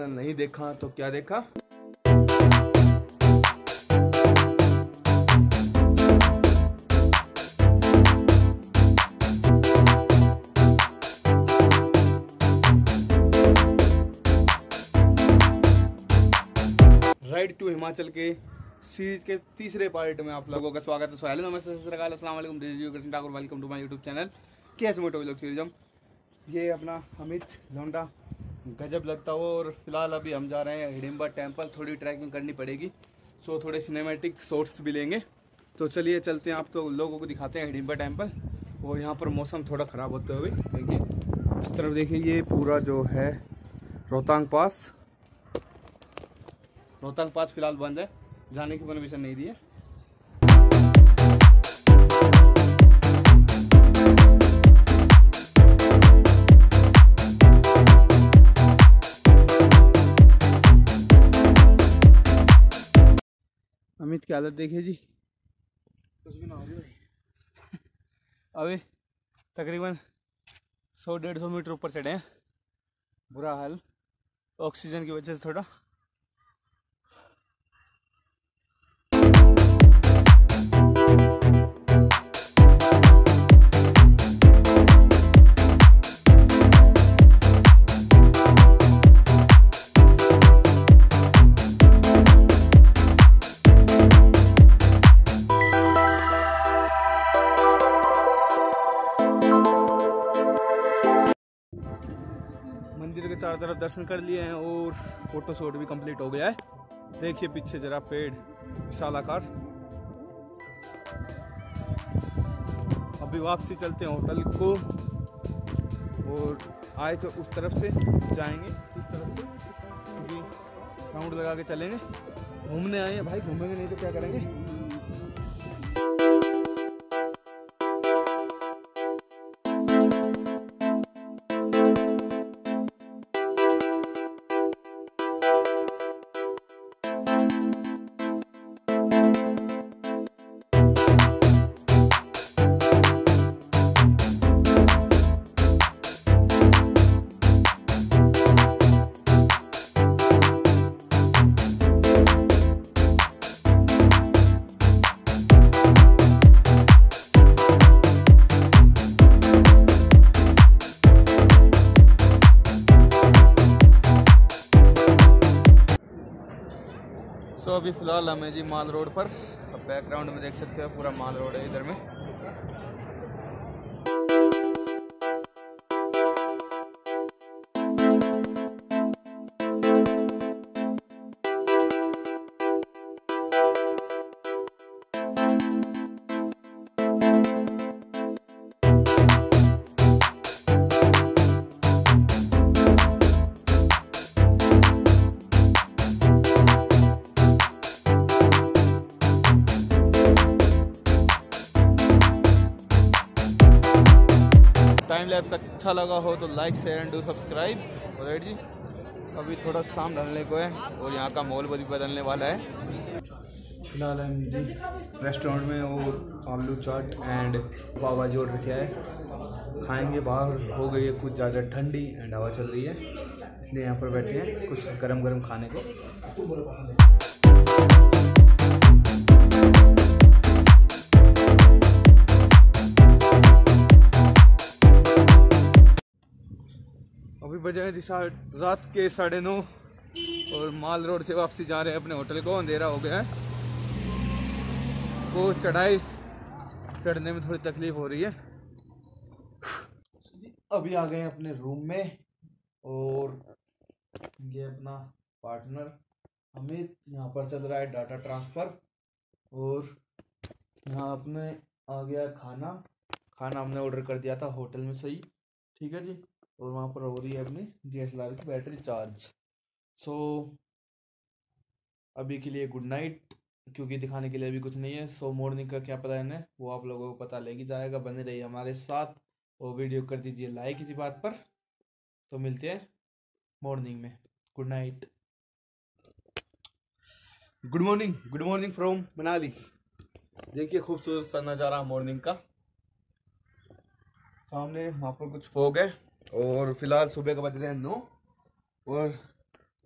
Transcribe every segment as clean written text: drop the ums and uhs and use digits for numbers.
नहीं देखा तो क्या देखा। राइड टू हिमाचल के सीरीज के तीसरे पार्ट में आप लोगों का स्वागत है। सो हेलो नमस्ते अस्सलाम वालेकुम, Krishna Thakur, welcome to my YouTube channel कैसे मोटो व्लॉग टूरिज्म। ये अपना अमित लौंडा गजब लगता हो। और फिलहाल अभी हम जा रहे हैं हिडिंबा टेम्पल। थोड़ी ट्रैकिंग करनी पड़ेगी, सो थोड़े सिनेमैटिक शॉट्स भी लेंगे। तो चलिए चलते हैं, आप तो लोगों को दिखाते हैं हिडिंबा टेम्पल। और यहाँ पर मौसम थोड़ा ख़राब होते हुए देखिए, इस तरफ देखिए, ये पूरा जो है रोहतांग पास। रोहतांग पास फिलहाल बंद है, जाने की परमिशन नहीं दी है। अमित की हालत देखिए जी, कुछ भी ना हो रही भाई। अभी तकरीबन 100-150 मीटर ऊपर चढ़े हैं, बुरा हाल ऑक्सीजन की वजह से थोड़ा। मंदिर के चारों तरफ दर्शन कर लिए हैं और फोटो शूट भी कंप्लीट हो गया है। देखिए पीछे जरा पेड़ विशालाकार। अभी वापसी चलते हैं होटल को, और आए तो उस तरफ से जाएंगे, इस तरफ से क्योंकि राउंड लगा के चलेंगे। घूमने आए हैं भाई, घूमेंगे नहीं तो क्या करेंगे। तो अभी फिलहाल हमें जी माल रोड पर, अब बैकग्राउंड में देख सकते हो पूरा माल रोड है इधर में। टाइम लैप्स अच्छा लगा हो तो like share and do subscribe. Right जी, अभी थोड़ा शाम ढलने को है और यहाँ का माहौल भी बदलने वाला है। फिलहाल हम जी रेस्टोरेंट में और आलू चाट एंड पाव भाजी ऑर्डर किया है, खाएंगे। बाहर हो गई है कुछ ज़्यादा ठंडी एंड हवा चल रही है, इसलिए यहाँ पर बैठे हैं कुछ गरम गरम खाने को। अभी बजे हैं जी रात के 9:30 और माल रोड से वापसी जा रहे हैं अपने होटल को। अंधेरा हो गया है, वो चढ़ाई चढ़ने में थोड़ी तकलीफ हो रही है। अभी आ गए अपने रूम में, और ये अपना पार्टनर अमित, यहाँ पर चल रहा है डाटा ट्रांसफ़र। और यहाँ अपने आ गया खाना हमने ऑर्डर कर दिया था होटल में, सही ठीक है जी। और वहाँ पर हो रही है अपनी DSLR की बैटरी चार्ज। सो अभी के लिए गुड नाइट, क्योंकि दिखाने के लिए अभी कुछ नहीं है। सो मॉर्निंग का क्या प्लान है वो आप लोगों को पता लग जाएगा, बने रहिए हमारे साथ और वीडियो कर दीजिए लाइक इसी बात पर। तो मिलते हैं मॉर्निंग में। Good night, good morning from Manali. देखिए खूबसूरत सा नज़ारा मॉर्निंग का। सामने वहाँ पर कुछ फॉग है और फिलहाल सुबह का बज रहे हैं 9 और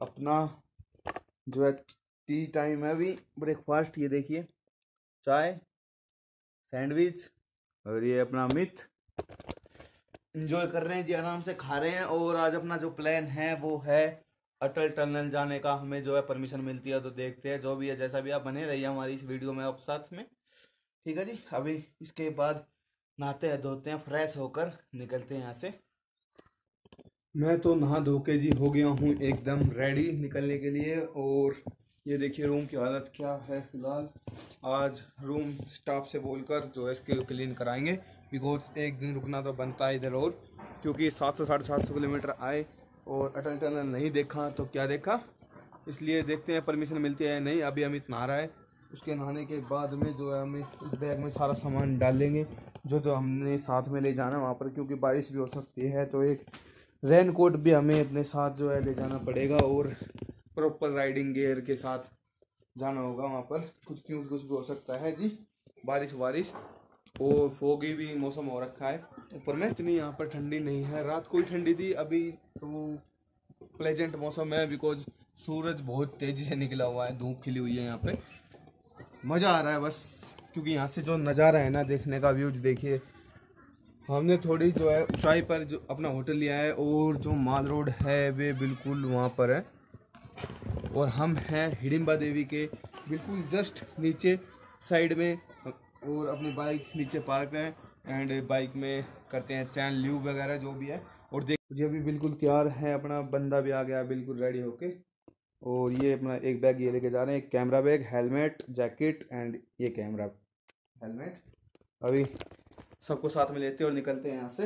अपना जो है टी टाइम है अभी, ब्रेकफास्ट ये देखिए, चाय, सैंडविच, और ये अपना अमित एंजॉय कर रहे हैं जी, आराम से खा रहे हैं। और आज अपना जो प्लान है वो है अटल टनल जाने का। हमें जो है परमिशन मिलती है तो देखते हैं, जो भी है जैसा भी, आप बने रहिए हमारी इस वीडियो में आप साथ में, ठीक है जी। अभी इसके बाद नहाते हैं, धोते हैं, फ्रेश होकर निकलते हैं यहाँ से। मैं तो नहा धो के जी हो गया हूँ एकदम रेडी निकलने के लिए। और ये देखिए रूम की हालत क्या है फिलहाल। आज रूम स्टाफ से बोलकर जो है इसके क्लीन कराएंगे, बिकॉज एक दिन रुकना तो बनता है इधर। और क्योंकि 700 साढ़े 700 किलोमीटर आए और अटल टनल नहीं देखा तो क्या देखा, इसलिए देखते हैं परमिशन मिलती है या नहीं। अभी अमित नहा रहा है, उसके नहाने के बाद में जो है हमें इस बैग में सारा सामान डाल देंगे जो जो हमने साथ में ले जाना वहाँ पर, क्योंकि बारिश भी हो सकती है। तो एक रेन कोट भी हमें अपने साथ जो है ले जाना पड़ेगा और प्रॉपर राइडिंग गियर के साथ जाना होगा वहाँ पर, कुछ भी हो सकता है जी, बारिश और फोगी भी मौसम हो रखा है ऊपर में। इतनी यहाँ पर ठंडी नहीं है, रात को ही ठंडी थी, अभी तो प्लेजेंट मौसम है, बिकॉज सूरज बहुत तेज़ी से निकला हुआ है, धूप खिली हुई है यहाँ पे, मज़ा आ रहा है बस। क्योंकि यहाँ से जो नज़ारा है ना देखने का, व्यूज देखिए। हमने थोड़ी जो है ऊंचाई पर जो अपना होटल लिया है और जो माल रोड है वे बिल्कुल वहाँ पर है, और हम हैं हिडिंबा देवी के बिल्कुल जस्ट नीचे साइड में, और अपनी बाइक नीचे पार्क है एंड बाइक में करते हैं चैन ल्यूब वगैरह जो भी है। और देख मुझे अभी बिल्कुल तैयार है, अपना बंदा भी आ गया बिल्कुल रेडी होके। और ये अपना एक बैग ये लेके जा रहे हैं, एक camera bag, helmet, jacket and ये कैमरा हेलमेट। अभी सबको साथ में लेते हैं और निकलते हैं यहाँ से।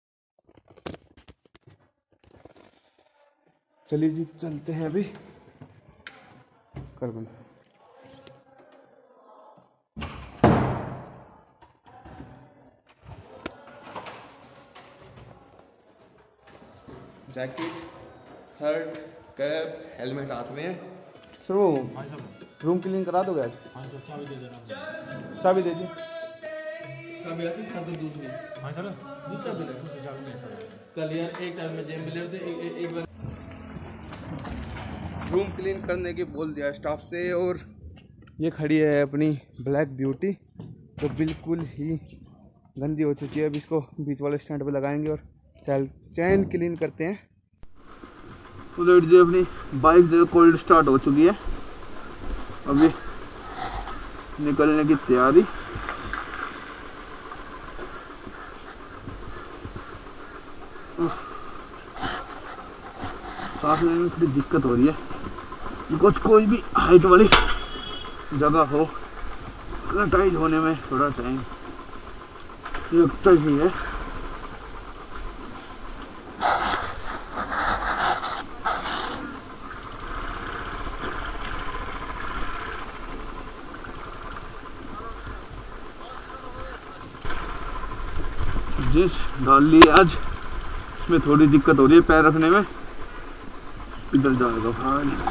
चलिए जी चलते हैं अभी कर बंद। जैकेट, शर्ट, कैप, हेलमेट हाथ में है। सर वो रूम क्लीन करा दोगे आज? हाँ सर, चाबी दे देना। चाबी दे दी। चाबी ऐसे कर दो दूसरी। हाँ सर, दूसरी चाबी नहीं सर। कल यार एक चाबी में जेब में ले थे, एक बार रूम क्लीन करने के बोल दिया स्टाफ से। और ये खड़ी है अपनी ब्लैक ब्यूटी, तो बिल्कुल ही गंदी हो चुकी है। अब इसको बीच वाले स्टैंड पे लगाएंगे और चैन क्लीन करते हैं। उधर जो अपनी बाइक जो कोल्ड स्टार्ट हो चुकी है, अभी निकलने की तैयारी। सांस लेने में थोड़ी दिक्कत हो रही है, बिकॉज कोई भी हाइट वाली जगह हो टाइट होने में थोड़ा टाइम लगता ही है। जिस डाल ली आज इसमें थोड़ी दिक्कत हो रही है पैर रखने में, इधर जाएगा भाई।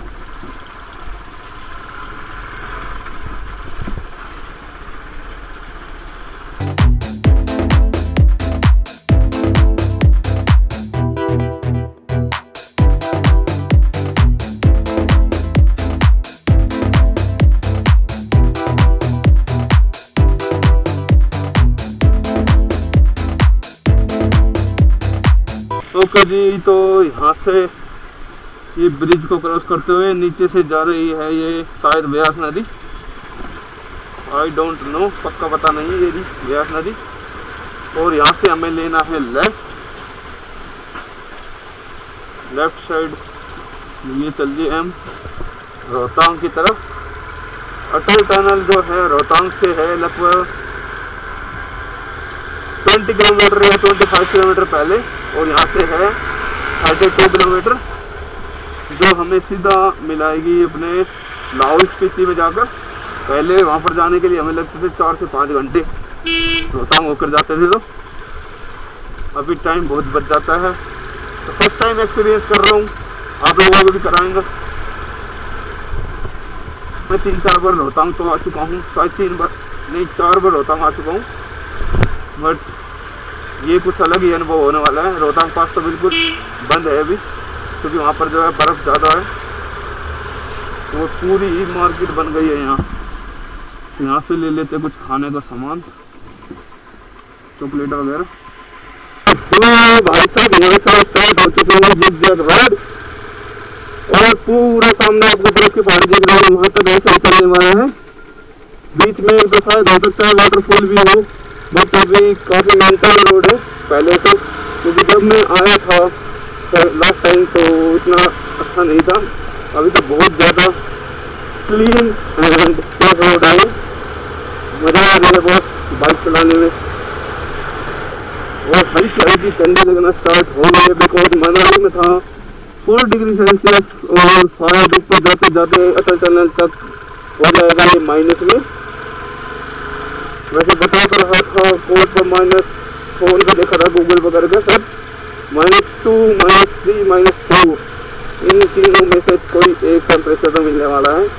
ओके जी, तो यहाँ से ये ब्रिज को क्रॉस करते हुए नीचे से जा रही है ये शायद व्यास नदी, आई डोंट नो, पक्का पता नहीं ये जी व्यास नदी। और यहाँ से हमें लेना है लेफ्ट साइड, ये चल दिए हम रोहतांग की तरफ। अटल टनल जो है रोहतांग से है लगभग 20 किलोमीटर या 25 किलोमीटर पहले, और यहाँ से है 32 किलोमीटर, जो हमें सीधा मिलाएगी अपने लाहौल स्पीति में जाकर। पहले वहाँ पर जाने के लिए हमें लगते थे 4 से 5 घंटे, रोहतांग होकर जाते थे, तो अभी टाइम बहुत बच जाता है। तो फर्स्ट टाइम एक्सपीरियंस कर रहा हूँ, आप लोगों को भी कराएंगा। मैं 3-4 बार रोहतांग तो आ चुका हूँ, शायद 3 बार नहीं 4 बार रोहतांग आ चुका हूँ, बट ये कुछ अलग ही अनुभव होने वाला है। रोहतांग पास तो बिल्कुल बंद है अभी, क्योंकि वहाँ पर जो है बर्फ़ ज़्यादा है। वो पूरी ही मार्केट बन गई है यहाँ से ले लेते कुछ खाने का सामान, चॉकलेट वगैरह। तो भाई साहब यहाँ से स्टार्ट हो चुके हैं जिग-जैग रोड, और पूरा सामने आपको बर्फ की पहाड़ी दिख रही है, वहाँ तक ऐसा चलने वाला है। बीच में तो शायद हो सकता है वाटरफॉल भी हो, बट अभी काफ़ी मेंटेन रोड है पहले तो, क्योंकि जब मैं आया था लास्ट टाइम तो इतना अच्छा नहीं था। अभी तो बहुत ज़्यादा क्लीन एंड सेफ रोड है, मज़ा आ रहा है बहुत बाइक चलाने में। और हल्की हल्की ठंडी लगना स्टार्ट हो गई है, बिकॉज मनाली में था 4 डिग्री सेल्सियस और शायद ऊपर जाते जाते अटल टनल तक हो जाएगा ये माइनस में। वैसे बता कर रहा था कोड पर माइनस, फोन पर देखा था गूगल वगैरह का, सब -2, -3, -2 इन तीनों में से कोई एक टेम्परेचर तो मिलने वाला है।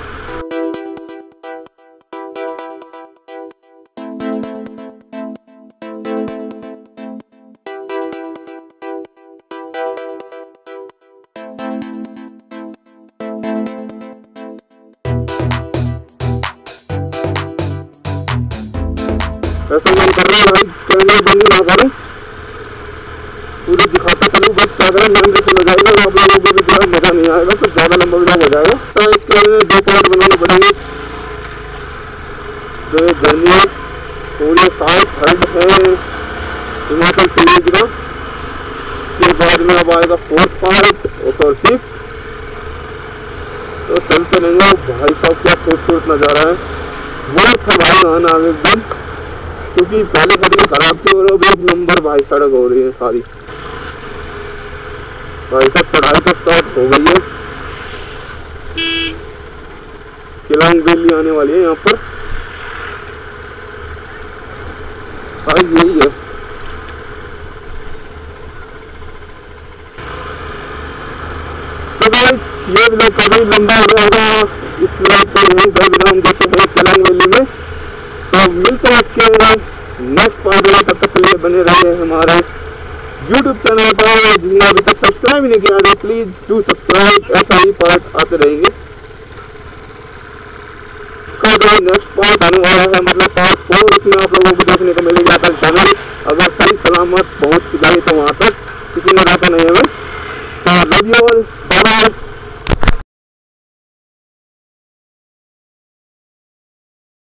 ऐसा मन कर रहा है भाई कैमरे बंदी ना करूं, पूरी दिखाता चलूं, बस ज़्यादा लंबे चला जाएगा और आप लोगों को भी थोड़ा मज़ा नहीं आएगा, तो ज़्यादा लंबा वीडियो हो जाएगा। तो इसके लिए 2 पार्ट बनाने पड़ेंगे। तो ये जर्नी पूरे 7 हर्ड है हिमाचल सीरीज का, के बाद में अब आएगा 4th पार्ट और 5th। तो चलते रहेंगे। भाई साहब क्या खूबसूरत नज़ारा है, बहुत था भाई आना एकदम, क्योंकि पहले सड़कें खराब थी और अब 1 नंबर भाई सड़क हो रही है सारी। भाई साहब चढ़ाई तो स्टार्ट हो गई है, केलांग वैली आने वाली है यहाँ पर, साइज यही है। तो गाइस ये व्लॉग काफी लंबा हो जाएगा, इस व्लॉग को यहीं पर विराम देते हैं केलांग वैली में। तो मिलते हैं इसके नेक्स्ट पार्ट में, तब तक के लिए बने रहे हमारे YouTube चैनल पर। जिन्होंने अभी तक सब्सक्राइब नहीं किया है प्लीज डू सब्सक्राइब, ऐसा ही पार्ट आते रहेंगे। नेक्स्ट पार्ट आने वाला है, मतलब पार्ट 4, इसमें आप लोगों को देखने को मिलेगा अटल टनल, अगर सही सलामत पहुंच जाए तो वहां तक, किसी ने रखा नहीं है। तो लव यू ऑल।